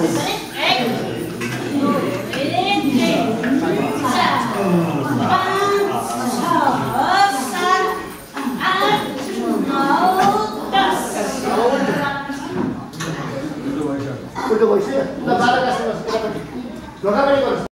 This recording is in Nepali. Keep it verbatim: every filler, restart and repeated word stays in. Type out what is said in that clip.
उल्टो भइसक्यो ल बाह्र क्लासमा ढोका पनि गर्नुहोस्